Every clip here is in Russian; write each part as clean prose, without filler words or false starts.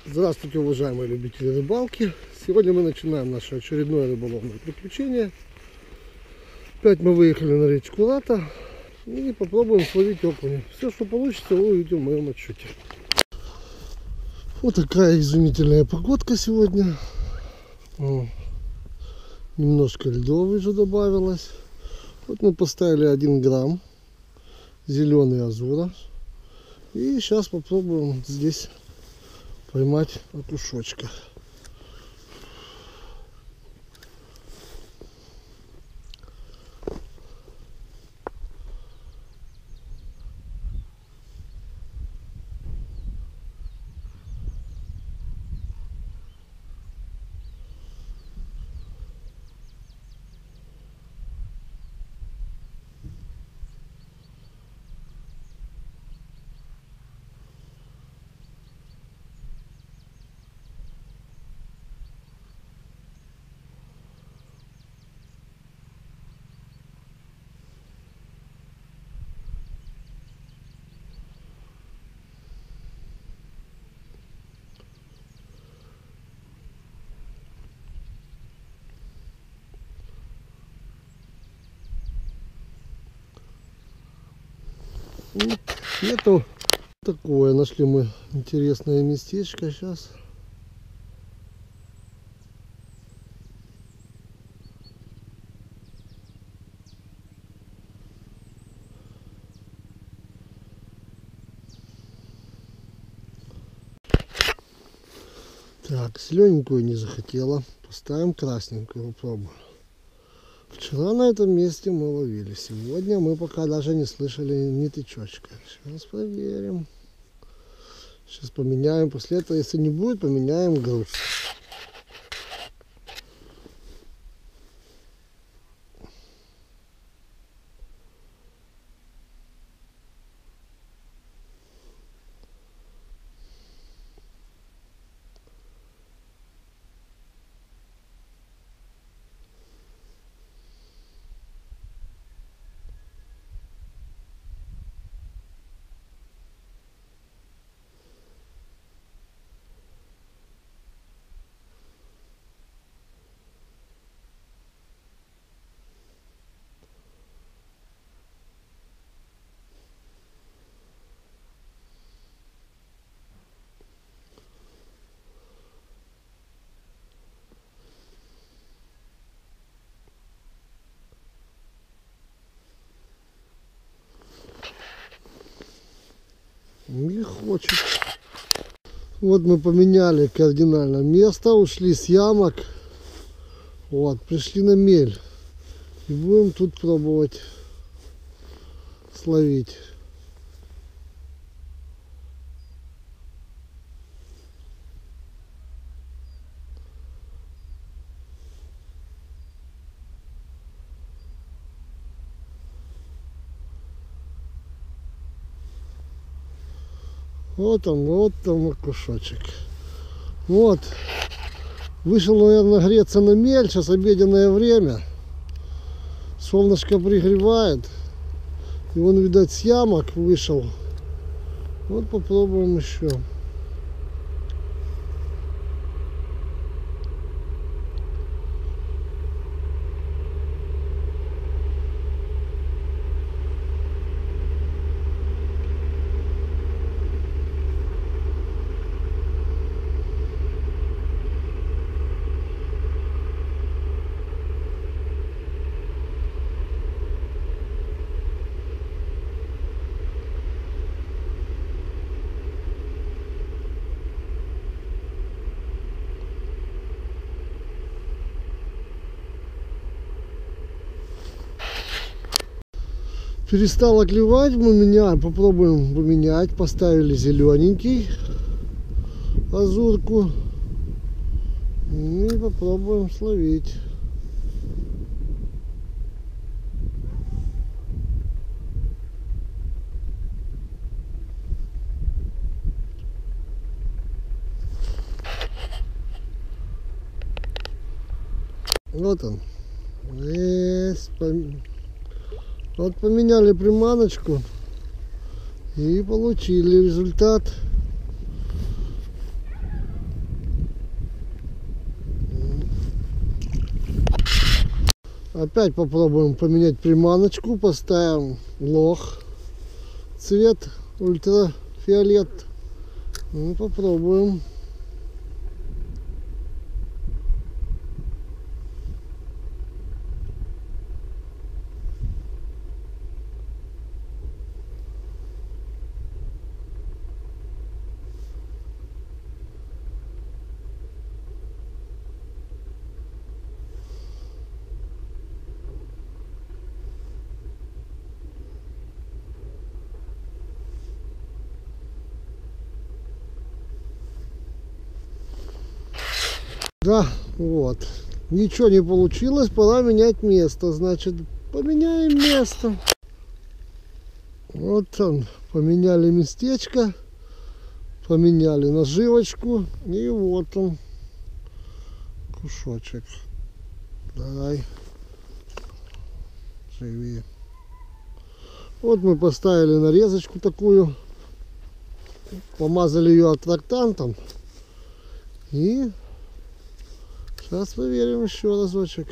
Здравствуйте, уважаемые любители рыбалки! Сегодня мы начинаем наше очередное рыболовное приключение. Опять мы выехали на речку Рата и попробуем словить окуня. Все, что получится, вы увидите в моем отчете. Вот такая изумительная погодка сегодня. Немножко льдов уже добавилось. Вот мы поставили 1 грамм зеленый азура. И сейчас попробуем здесь поймать окушочка. Это такое, нашли мы интересное местечко сейчас. Так, зелененькую не захотела, поставим красненькую, попробуем. Вчера на этом месте мы ловили, сегодня мы пока даже не слышали ни тычочка. Сейчас проверим. Сейчас поменяем, после этого, если не будет, поменяем груз. Не хочет. Вот мы поменяли кардинально место, ушли с ямок. Вот, пришли на мель. И будем тут пробовать словить. Вот он окушочек. Вот. Вышел, наверное, греться на мель. Сейчас обеденное время. Солнышко пригревает. И он, видать, с ямок вышел. Вот попробуем еще. Перестало клевать, мы попробуем поменять, поставили зелененький азурку и попробуем словить. Вот он. Есть. Вот поменяли приманочку и получили результат. Опять попробуем поменять приманочку. Поставим лох. Цвет ультрафиолет. Ну, попробуем. Да, вот. Ничего не получилось, пора менять место. Значит, поменяем место. Вот он, поменяли местечко, поменяли наживочку. И вот он, кусочек. Давай, живи. Вот мы поставили нарезочку такую. Помазали ее аттрактантом. И сейчас проверим еще разочек.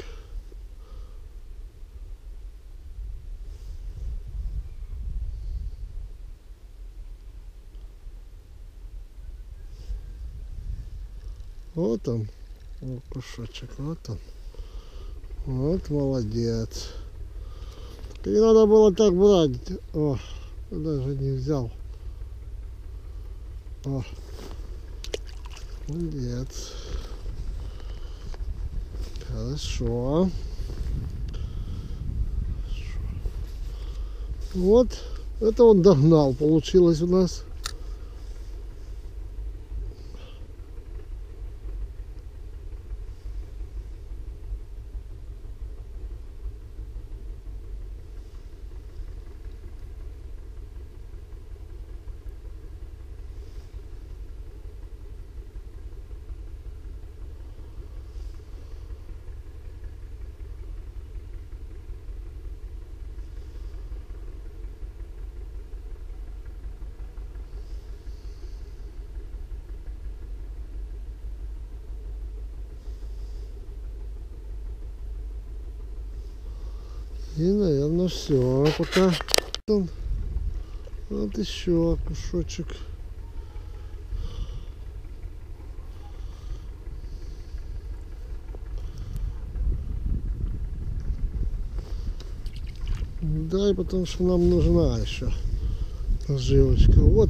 Вот он, о, кусочек, вот он. Вот молодец. Так не надо было так брать. О, даже не взял. О, молодец. Хорошо. Вот, это он догнал, получилось у нас. И, наверное, все. Пока. Вот еще кусочек. Да, и потому что нам нужна еще наживочка. Вот.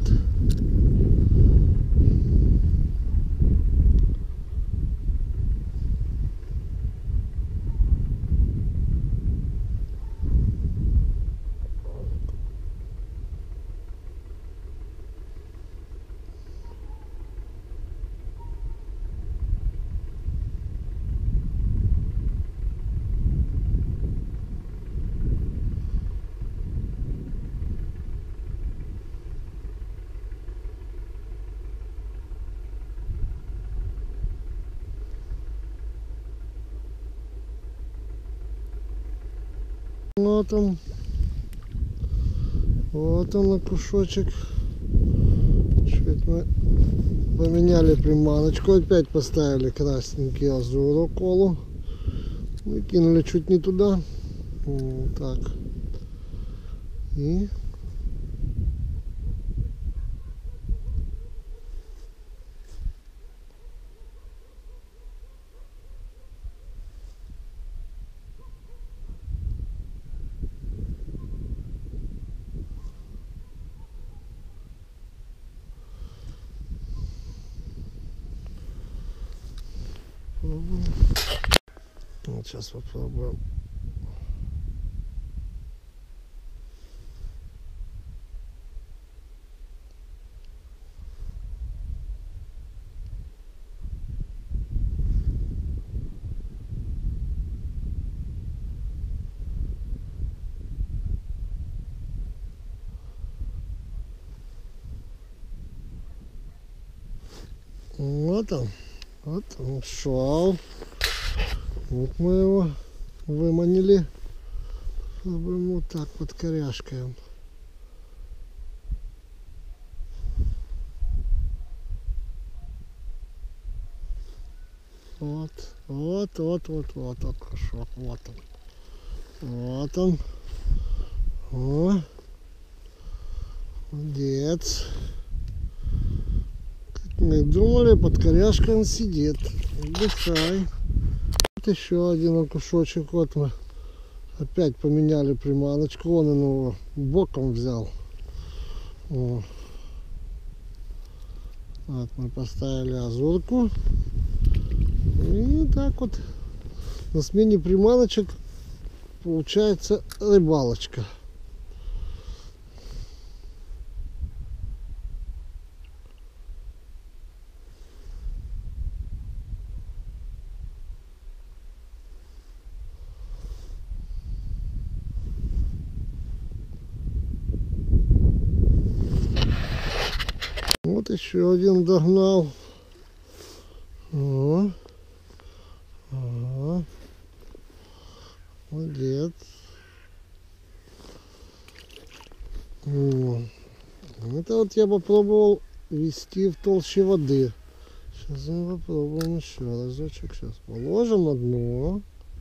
Вот он кусочек. Чуть мы поменяли приманочку, опять поставили красненький азуру колу, выкинули чуть не туда. Вот так. И вот сейчас попробуем. Вот он шел. Вот мы его выманили. Вот так вот коряшкаем. Вот кусок, вот он. Вот он. О. Молодец. Как мы думали, под коряшкой он сидит. Отдыхай. Вот еще один окушочек. Вот мы опять поменяли приманочку. Он его боком взял. О. Вот мы поставили азурку. И так вот на смене приманочек получается рыбалочка. Вот еще один догнал. О. О. Молодец. О. Это вот я попробовал вести в толще воды. Сейчас мы попробуем еще разочек. Сейчас положим на дно.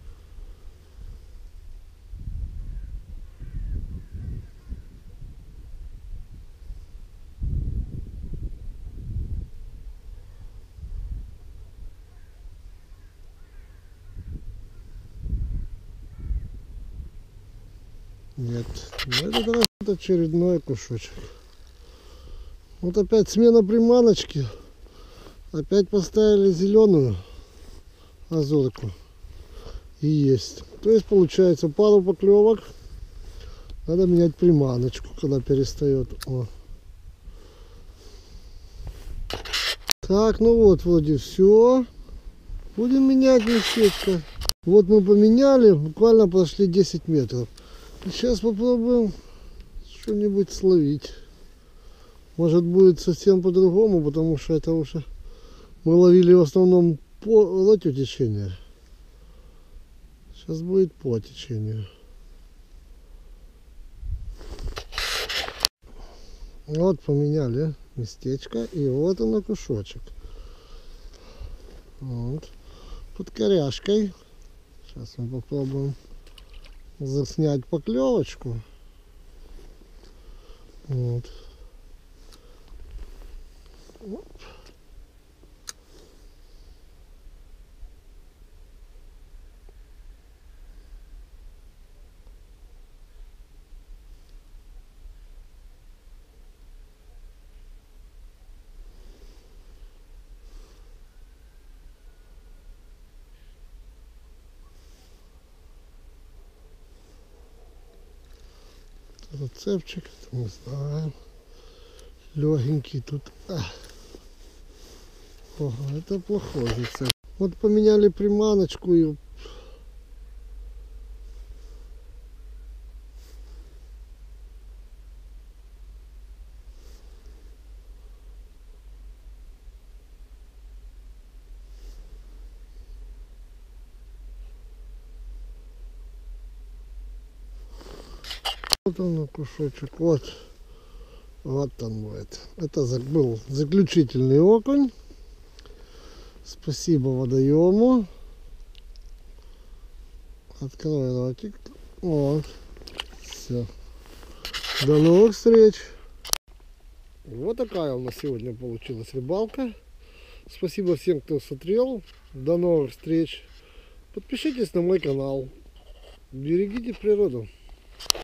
Нет, ну это раз очередной кусочек. Вот опять смена приманочки. Опять поставили зеленую азурку. И есть. То есть получается пару поклевок. Надо менять приманочку, когда перестает. О. Так, ну вот вроде все. Будем менять местечко. Вот мы поменяли, буквально прошли 10 метров. И сейчас попробуем что-нибудь словить. Может будет совсем по-другому, потому что это уже мы ловили в основном против течения. Сейчас будет по течению. Вот поменяли местечко, и вот он окушочек. Вот. Под коряшкой. Сейчас мы попробуем заснять поклевочку. Вот. Оп. Зацепчик, не знаю, легенький тут. Ого, это плохой зацеп. Вот поменяли приманочку и вот он кусочек. Вот он будет. Это был заключительный окунь. Спасибо водоему. Открой ротик. Вот. Все. До новых встреч. Вот такая у нас сегодня получилась рыбалка. Спасибо всем, кто смотрел. До новых встреч. Подпишитесь на мой канал. Берегите природу.